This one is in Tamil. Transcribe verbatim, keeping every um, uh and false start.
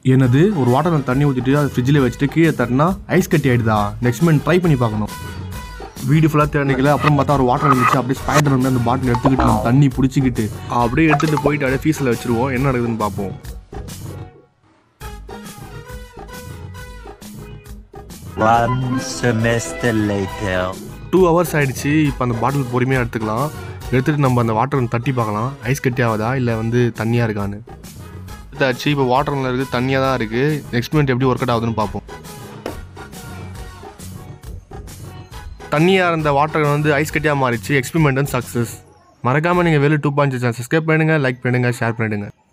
என்னது ஒரு வாட்டரில் தண்ணி ஊற்றிட்டு அது ஃப்ரிட்ஜில் வச்சுட்டு கீழே தட்டினா ஐஸ் கட்டி ஆகிடுதா? நெக்ஸ்ட் மெயின் ட்ரை பண்ணி பார்க்கணும். வீடு ஃபுல்லாக தேடிக்கல. அப்புறம் பார்த்தா ஒரு வாட்டர் இருந்துச்சு. அப்படியே ஸ்பைடர் வந்து அந்த பாட்டில் எடுத்துக்கிட்டு நம்ம தண்ணி பிடிச்சிக்கிட்டு அப்படியே எடுத்துகிட்டு போயிட்டு அப்படியே ஃபீஸில் வச்சுருவோம். என்ன நடக்குதுன்னு பார்ப்போம். டூ ஹவர்ஸ் ஆகிடுச்சு. இப்போ அந்த பாட்டில் பொறுமையாக எடுத்துக்கலாம். எடுத்துகிட்டு நம்ம அந்த வாட்டரை தட்டி பார்க்கலாம். ஐஸ் கட்டி ஆகுதா இல்லை வந்து தண்ணியாக இருக்கான்னு. எடுத்தாச்சு. இப்போ வாட்டரில் இருக்குது, தண்ணியாக தான் இருக்குது. எக்ஸ்பெரிமெண்ட் எப்படி ஒர்க் அவுட் ஆகுதுன்னு பார்ப்போம். தண்ணியாக இருந்த வாட்டர் வந்து ஐஸ் கட்டியாக மாறிடுச்சு. Experiment success. மறக்காமல் நீங்கள் வேலு டூ பாயிண்ட் சப்ஸ்கிரைப் பண்ணுங்கள், லைக் பண்ணுங்கள், ஷேர் பண்ணிடுங்க.